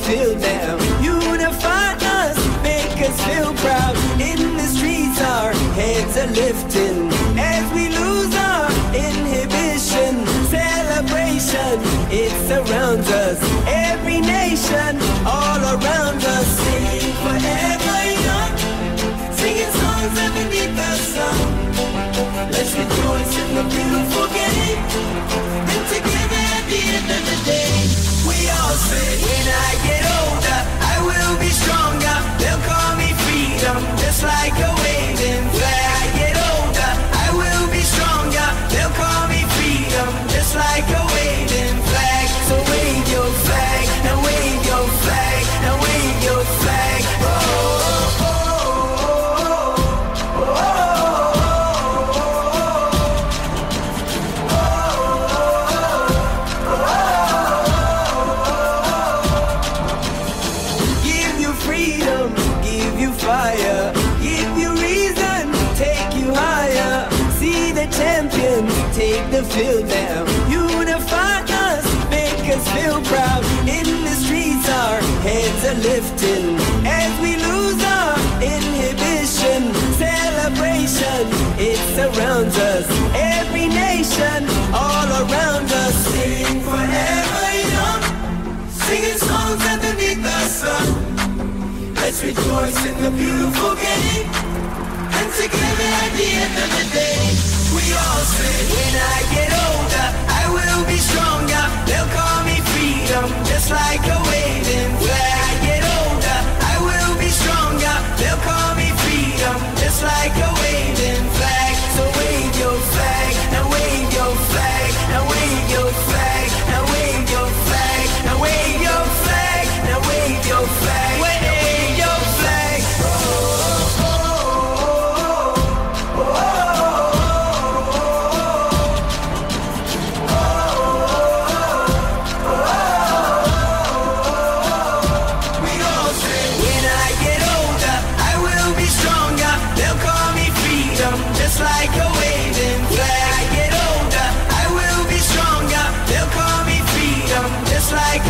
field now. Unify us, make us feel proud. In the streets our heads are lifting as we lose our inhibition. Celebration, it surrounds us. Every nation, all around us. Sing forever young, singing songs underneath the sun. Let's rejoice in the beautiful game, and together at the end of the day, we all say, when I get older, I will be stronger. They'll call me freedom, just like a waving flag. I get older, I will be stronger. They'll call me freedom, just like a waving flag. So wave your flag, now wave your flag, now wave your flag. Oh, oh, oh, oh, oh. Fire, give you reason, take you higher. See the champions take the field now. Unify us, make us feel proud. In the streets our heads are lifting as we lose our inhibition. Celebration, it surrounds us. Every nation, all around us. Sing forever young, singing songs underneath the sun. Let's rejoice in the beautiful game, and together at the end of the day, we all say, when I get older, I will be stronger. They'll call me freedom, just like a waving flag. I get older, I will be stronger. They'll call me freedom, just like a waving flag. So wave your flag, now wave your flag, now wave your flag, now wave your flag, now wave your flag, now wave your flag. Like a waving flag. I get older, I will be stronger. They'll call me freedom, just like